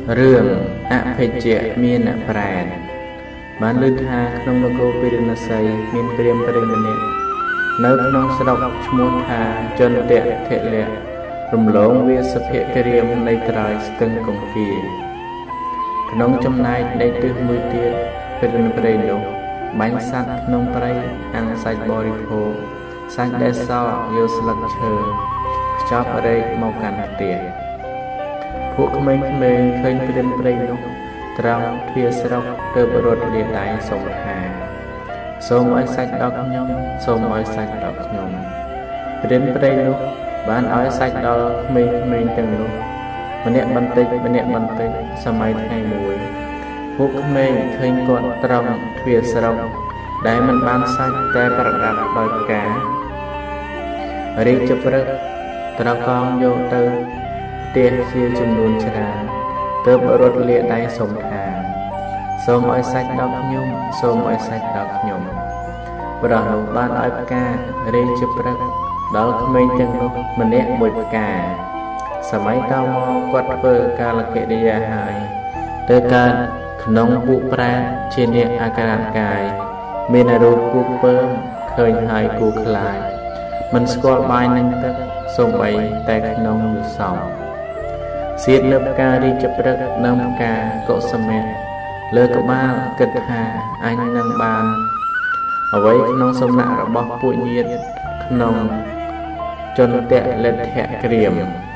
រឿងអភេជ្ជៈមានប្រែតបានលើកថាក្នុងនគរពេរិណសីមានព្រាហ្មណ៍ព្រះម្នាក់នៅក្នុងស្រុកឈ្មោះថាចន្ទៈធិលៈរំលងវាសភគរាមនៃត្រើយស្ទឹងគង្គាក្នុងចំណែកនៃទិសមួយទៀតព្រះរាមព្រៃនោះបាញ់សត្វក្នុងព្រៃអាំងសាច់បរិភោគសាច់ដែលសល់យកស្លឹកឈើខ្ចប់រែកមកកាន់ផ្ទះពួកក្មេងៗឃើញព្រានព្រៃនោះត្រង់ទ្វារស្រុកទើបរត់លាដៃសូមថាសូមឲ្យសាច់ដល់ខ្ញុំសូមឲ្យសាច់ដល់ខ្ញុំព្រានព្រៃនោះបានឲ្យសាច់ដល់ក្មេងៗទាំងនោះម្នាក់បន្តិចម្នាក់បន្តិចសម័យថ្ងៃមួយពួកក្មេងឃើញគាត់ត្រង់ទ្វារស្រុកដែលមិនបានសាច់តែប្រដាប់ដោយផ្ការាជព្រឹកត្រកងយកទៅផ្ទះជាចំនួនច្រើនទើបរត់លាដៃសូមថាសូមឲ្យសាច់ដល់ខ្ញុំសូមឲ្យសាច់ដល់ខ្ញុំប្រោះនោះបានឲ្យផ្ការាជព្រឹកដល់ក្មេងទាំងនោះម្នាក់មួយផ្កាសម័យតមកគាត់ធ្វើកាលកិរិយាហើយទៅកើតក្នុងពួកប្រាជ្ញជាអ្នកអាការៈកាយមានរូបគូពើមឃើញហើយគូខ្លាចមិនស្គាល់បាយនឹងទឹកសូម្បីតែក្នុងយុសមសៀតនៅផ្ការាជព្រឹកនិងផ្កាកុសមៈលើក្បាលគិតថាអញនឹងបានអ្វីក្នុងសំណាក់របស់ពួកញាតិក្នុងចន្ទៈលទ្ធៈក្រៀម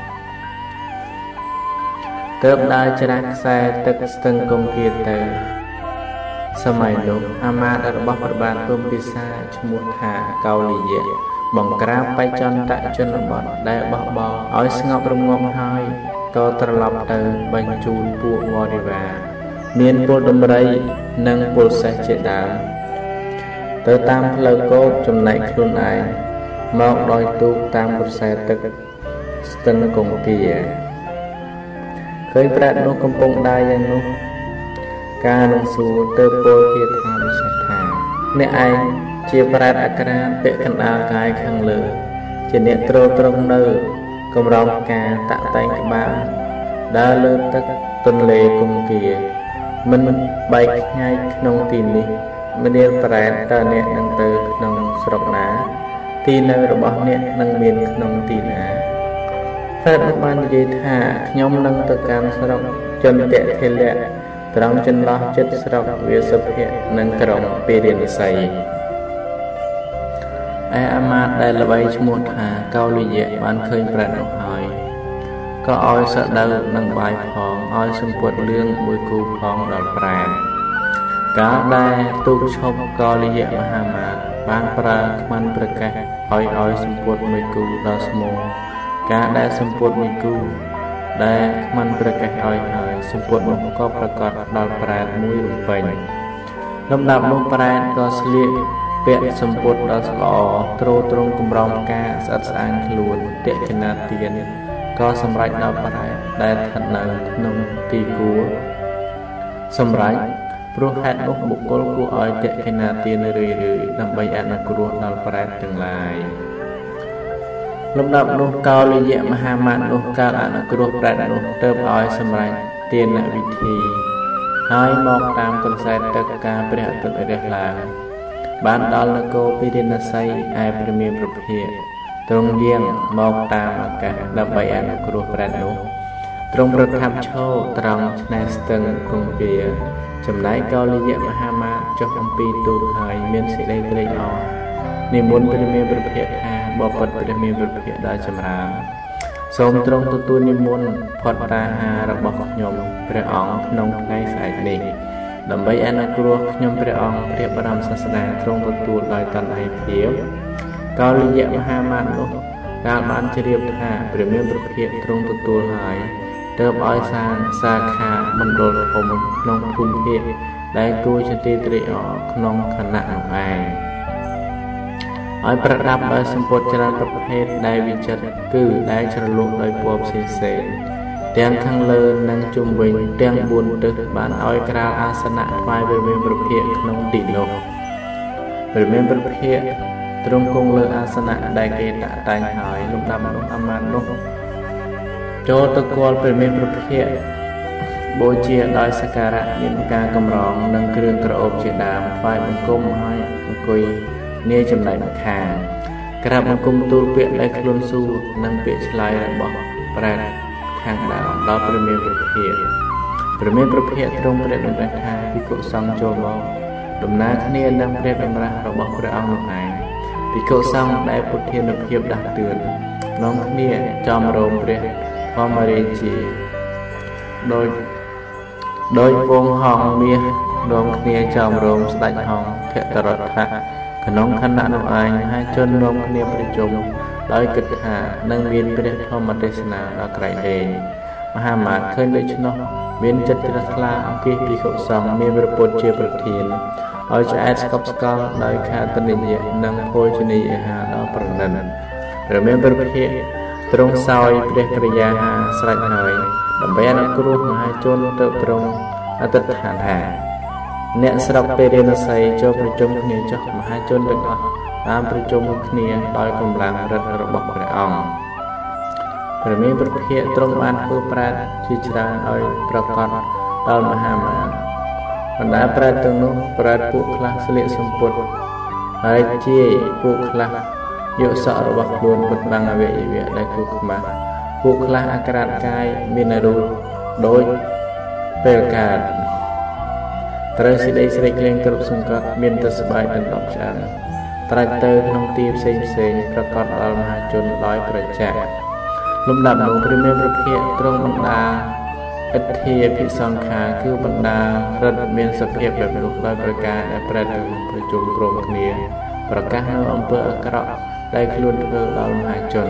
ទើបដើរច្រាស់ខ្សែទឹកស្ទឹងគង្គាទៅសម័យនោះអាមាត្យរបស់ព្រះបាទទុំពិសាឈ្មោះថាកោលិយៈបង្ក្រាបបច្ចន្តជនបទដែលបោះបោឲ្យស្ងប់រងាប់ហើយក៏ត្រឡប់ទៅបញ្ជូនពួកវរិវាមានពលដំរីនិងពលសេះជាដើមទៅតាមផ្លូវកោតចំណែកខ្លួនឯងមកដោយទូកតាមក្រសែទឹកស្ទឹងគង្គាឃើញប្រាក់នោះកំពុងដើរយ៉ាងនោះការនឹងសួរទៅពលគាថាវិសេសថាអ្នកឯងជាប្រាក់អក្រាពាក់កណ្ដាលកាយខាងលើជាអ្នកទ្រទ្រង់នៅកំរោលការតាក់តែងក្បាលដើរលើទឹកទន្លេគង្គាមិនបែកខ្ញាយក្នុងទីនេះមនាលប្រែតតើអ្នកនឹងទៅក្នុងស្រុកណាទីនៅរបស់អ្នកនឹងមានក្នុងទីណាព្រះនោះបាននិយាយថាខ្ញុំនឹងទៅកាន់ស្រុកចន្ទៈធិលៈត្រង់ចន្លោះចិត្តស្រុកវាសភៈនិងក្រុងពេរិណសីឯអាមាត្យដែលល្បីឈ្មោះថាកោលិយៈបានឃើញព្រះនោះហើយក៏ឲ្យសដៅនឹងបាយផងឲ្យសម្ពុតលឿងមួយគូផងដល់ប្រាណកាលដែលទូកឈប់កោលិយៈមហាមាត្យបានប្រើខ្មាន់ប្រកាសឲ្យសម្ពុតមួយគូដល់ស្មោការដែលសម្ពុតមួយគូដែលខ្មាន់ប្រកាសឲ្យហើយសម្ពុតនោះក៏ប្រកាសដល់ប្រាណមួយរំពេញលំដាប់នោះប្រាណក៏ស្លៀកពាក់សម្ពុតដល់ស្ល្អទ្រទ្រង់កម្រងការស្អិតស្អាងខ្លួនតេកណាទានក៏សម្រេចដល់ប្រាណដែលស្ថិតនៅក្នុងទីគួរសម្រេចព្រោះហេតុនោះបុគ្គលគួរឲ្យតេកណាទានរឿយៗដើម្បីអនុគ្រោះដល់ប្រាណទាំងឡាយលំដាប់នោះកោលិយៈមហាមាត្យនោះកើតអនុគ្រោះប្រាណនោះទើបឲ្យសម្រេចទានវិធីហើយមកតាមក្រសែទឹកការព្រះអាទិត្យរះឡើងបានដល់នគរពេរិណសីឯព្រះមានប្រភេទទ្រង់យាងមកតាមអាកាសដើម្បីអនុគ្រោះព្រះនោះទ្រង់ប្រថាប់ឈរត្រង់ឆ្នេរស្ទឹងគង្គាចំណែកកោលិយៈមហាមាត្យចុះអំពីទូកហើយមានសេចក្តីត្រេកអរនិមន្តព្រះមានប្រភេទថាបបិទ្ធព្រះមានប្រភេទដ៏ចម្រើនសូមទ្រង់ទទួលនិមន្តផតតាហាររបស់ខ្ញុំព្រះអង្គក្នុងថ្ងៃស្អែកនេះដើម្បីអនុគ្រោះខ្ញុំព្រះអង្គព្រះបរមសាស្តាទ្រង់ទទួលដោយតណ្ហៃភាពកោលិយៈមហាមាត្យនោះកាលបានជ្រាបថាព្រះមានប្រភេទទ្រង់ទទួលហើយទើបឲ្យសាងសាខាមណ្ឌលធំក្នុងភូមិភាគដែលគួរជាទីត្រេកអរក្នុងខណៈនោះឯងឲ្យប្រដាប់ដោយសម្ពុតច្រើនប្រភេទដែលវិចិត្រគឺដែលជ្រលក់ដោយពណ៌ផ្សេងៗទាំងខាងលើនិងជុំវិញទាំង4ទិសបានឲ្យក្រាលអាសនៈថ្វាយព្រះមានប្រភេទក្នុងទីនោះព្រះមានប្រភេទទ្រង់គង់លើអាសនៈដែលគេតាក់តែងហើយលំដាប់នោះអាមាត្យនោះចូលទៅគាល់ព្រះមានប្រភេទบเชียดอยสการะមានការកម្រងនិងគ្រឿងក្រអូបជាដើមថ្វាយបង្គំហើយអង្គុយនាចំណែកម្ខាងក្រាបបង្គំទូលពាក្យដែលខ្លួនសួរនិងពាក្យឆ្លើយរបស់ប្រែតខាងដើមដល់ព្រះមេប្រភេទទ្រង់ព្រះតម្រាស់ថាភិក្ខុសង្ឃចូលមកដំណើរគ្នានឹងព្រះតម្រាស់របស់ព្រះអង្គនោះឯងភិក្ខុសង្ឃដែលពុទ្ធានុភាពដាស់តឿននាំគ្នាចំរោមព្រះធម្មរាជាដោយវងហងមាសនាំគ្នាចំរោមស្ដេចហងភតរដ្ឋៈក្នុងខណៈនោះឯងមហាជននាំគ្នាប្រជុំដោយគិតថានឹងមានព្រះធម្មទេសនាដល់ក្រៃលែងមហាមាត្រឃើញដូច្នោះមានចិត្តជ្រះថ្លាអង្គាសភិក្ខុសង្ឃមានព្រះពុទ្ធជាប្រធានឲ្យឆ្អែតស្កប់ស្កល់ដោយខាតនិយៈនិងភោជនីយអាហារដល់ប្រណិនព្រះមានព្រះភិក្ខុទ្រង់សោយព្រះកិរិយាហាស្រេចហើយដើម្បីអនុគ្រោះមហាជនទៅទ្រង់អតិថានថាអ្នកស្រុកពេរិណសីចូលប្រជុំគ្នាចុះមហាជនទាំងអស់តាមប្រជុំគ្នាដោយកម្លាំងរិទ្ធរបស់ព្រះអង្គព្រះមេព្រះភិក្ខុទ្រង់បានធ្វើប្រាជ្ញជាច្រើនឲ្យប្រកបដល់មហាមាត្របណ្ដាប្រាជ្ញទាំងនោះប្រាជ្ញពួកខ្លះស្លៀកសំពត់ហើយជាពួកខ្លះយកសក់របស់ខ្លួនបិទបាំងអវយវៈដែលគូខ្មាស់ពួកខ្លះអាក្រាតកាយមានរូបដូចពេលកើតត្រូវសេចក្តីស្រេកលែងគ្រប់សង្កត់មានតែស្បែកដណ្ដប់ឆ្អឹងត្រាច់ទៅក្នុងទីផ្សេងប្រកបដល់មហាជនដោយប្រចាក់លំដាប់នោះព្រះមេព្រះភិក្ខុទ្រង់បណ្ដាឥទ្ធាភិសង្ខាគឺបណ្ដារដ្ឋមានសភាពបែបនោះដោយប្រការដែលប្រែទៅប្រជុំក្រុមគ្នាប្រកាសនៅអំពើអាក្រក់ដែលខ្លួនធ្វើដល់មហាជន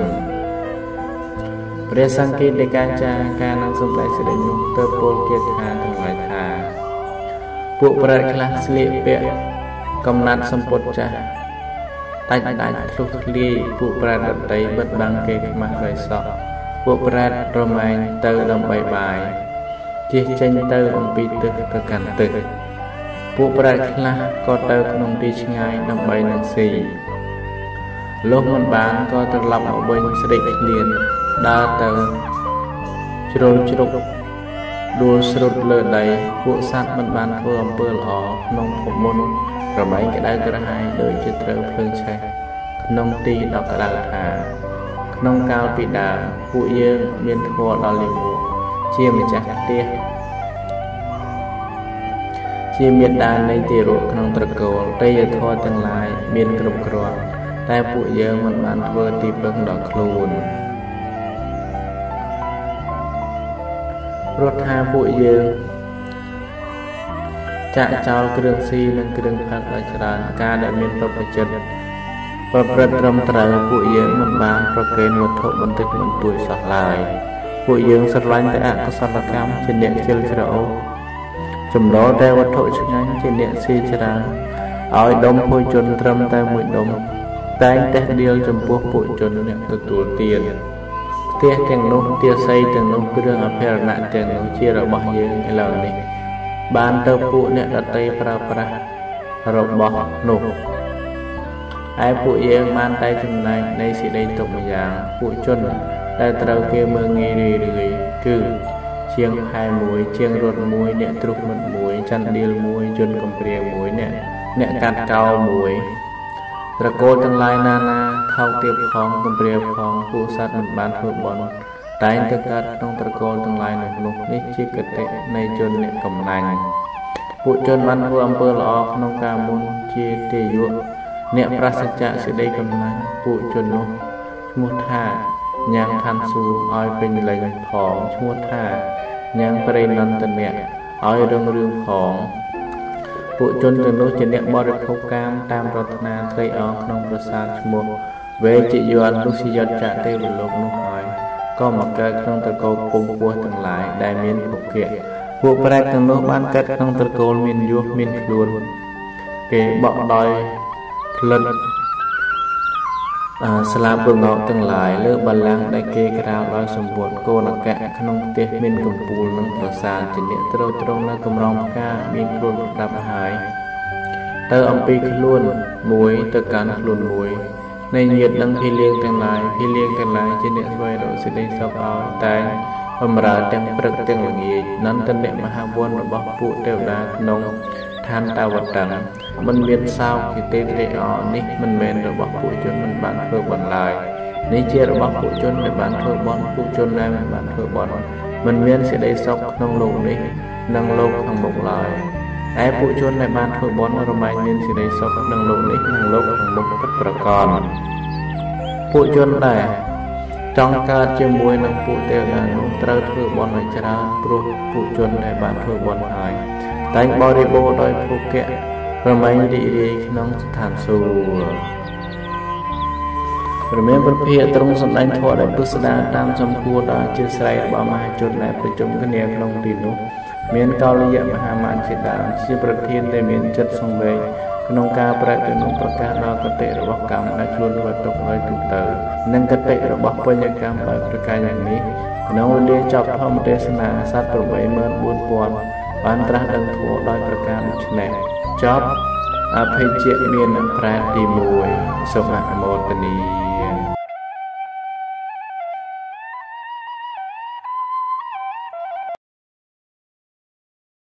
ព្រះសង្ឃេតិកាចារការនឹងសម្ដែងសេចក្តីនោះទៅពលគាថាទាំងឡាយថាពួកប្រែតខ្លះស្លៀកពាក់កំណាត់សម្ពុតចាស់ដាច់ធ្លុះធ្លាយពួកប្រែតដតីបិទបាំងគេខ្មាស់ដោយសក់ពួកប្រែតរមែងទៅដើម្បីបាយជិះចេញទៅអំពីទឹកទៅកាន់ទឹកពួកប្រែតខ្លះក៏ទៅក្នុងទីឆ្ងាយដើម្បីនឹងស៊ីលុះមិនបានក៏ត្រឡប់មកវិញស្ដេចឃ្លានដើរទៅជ្រុលជ្រុកដួលស្រុតលើដីពួកសត្វមិនបានធ្វើអំពើល្អក្នុងភពមុនរមែងក្តៅក្រហាយដូចជាត្រូវភ្លើងឆេះក្នុងទីដ៏ក្តៅថាក្នុងកាលពីដើមពួកយើងមានធម៌ដល់លិមួជាម្ចាស់ផ្ទះជាមេដានៃទារកក្នុងត្រកូលទេយធម៌ទាំងឡាយមានគ្រប់គ្រាន់តែពួកយើងមិនបានធ្វើទីពឹងដល់ខ្លួនព្រោះថាពួកយើងចាក់ចោលគ្រឿងស៊ីនិងគ្រឿងផឹកឲ្យច្រើនការដែលមានប្រព្រឹត្តត្រឹមត្រូវពួកយើងមិនបានប្រកេនវត្ថុបន្តិចបន្តួចសោះឡើយពួកយើងស្រឡាញ់តែអកុសលកម្មជាអ្នកជ្រិលច្រអូសចំណូលតែវត្ថុឆ្ងាញ់ជាអ្នកស៊ីច្រើនឲ្យដុំភោជនត្រឹមតែមួយដុំតែងតែដៀលចំពោះពួកជនអ្នកទទួលទានផ្ទះទាំងនោះទាស័យទាំងនោះគ្រឿងអភិរណៈទាំងនោះជារបស់យើងឥឡូវនេះបានទៅពួកអ្នកដតីប្រើប្រាស់របស់នោះឯពួកយើងបានតែចំណែកនៃសេចក្តីទុក្ខម្យ៉ាងពួកជនដែលត្រូវគេមើលងាយរឿយគឺជាងផែមួយជាងរត់មួយអ្នកទ្រុះមិត្តមួយចន្ទដៀលមួយជនកំព្រាមួយអ្នកកាត់កោមួយត្រកូលទាំងឡាយណាថោកទាបផងកំព្រាផងពួកសត្វមិនបានធ្វើបុណ្យតែងតែកើតក្នុងត្រកូលទាំងឡាយនោះនេះជាគតិនៃជនអ្នកកំណាញ់ពួកជនបានធ្វើអំពើល្អក្នុងកាលមុនជាទេយុអ្នកប្រសិទ្ធៈសេចក្តីកំណាញ់ពួកជននោះឈ្មោះថាញ៉ាំងឋានសួគ៌ឲ្យពេញលេញផងឈ្មោះថាញ៉ាំងប្រេណន្តនៈឲ្យរងរឿងផងពួកជនទាំងនោះជាអ្នកបរិភោគកាមតាមប្រាថ្នាត្រេកអរក្នុងប្រាសាទឈ្មោះវេជយន្តទុសិយតចទេវលោកនោះហើយក៏មកកើតក្នុងត្រកូលពងពោះទាំងឡាយដែលមានភពៈពួកប្រែតទាំងនោះបានកើតក្នុងត្រកូលមានយុះមានខ្លួនគេបក់ដោយក្លិនស្លាបរងោកទាំងឡាយលើបល្ល័ង្កដែលគេក្រាលដោយសម្ពុតកូនកៈក្នុងផ្ទះមានកំពូលនិងប្រាសាទជាអ្នកទ្រទ្រង់នៅកំរងផ្កាមានខ្លួនប្រដាប់ហើយទៅអំពីខ្លួនមួយទៅកាន់ខ្លួនមួយในnhiệt năng phi liênទាំងឡាយជាអ្នកស្វែងរកសេចក្តីសុខឲ្យតែងបម្រើទាំងព្រឹកទាំងល្ងាចនន្តនៈមហាវន្តរបស់ពួកទេវតាក្នុងឋានតាវតੰមិនមានសោកជាទេត្រេកអរនេះមិនមែនរបស់ពួកជនមិនបានធ្វើបន់ឡើយនេះជារបស់ពួកជនដែលបានធ្វើបន់ពួកជនដែលមិនបានធ្វើបន់មិនមានសេចក្តីសុខក្នុងលោកនេះនិងលោកខាងមុខឡើយតែពួកជនដែលបានធ្វើបន់រមែងមានសេចក្តីសុខក្នុងលោកនេះនិងលោកខាងមុខពិតប្រាកដពួកជនដែលចង់កើតជាមួយនឹងពួកទេវតានោះត្រូវធ្វើបន់ឲ្យច្រើនព្រោះពួកជនដែលបានធ្វើបន់ហើយតែងបរិបូរណ៍ដោយភោគៈរមែងរីករាយក្នុងស្ថានសួគ៌ព្រះមានប្រភាកទ្រង់សម្ដែងធម៌ដោយពុស្ដាតាមសំគួរដល់ជាស្រ័យរបស់មហាជនដែលប្រជុំគ្នាក្នុងទីនោះមានកោលយៈមហាមានជាដើមជាប្រធានដែលមានចិត្តសង្វេគក្នុងការប្រតិបត្តិប្រកាសដល់កតិរបស់កម្មដែលខ្លួនធ្វើទុកឲ្យទូទៅនិងកតិរបស់បញ្ញកម្មដោយប្រការយ៉ាងនេះក្នុងវេលាចប់ធម្មទេសនាសត្វ 84000 បានត្រាស់ដឹងធម៌ដោយប្រការដូច្នេះចប់អភិជ្ជមានប្រែទី1សូមអនុមោទនា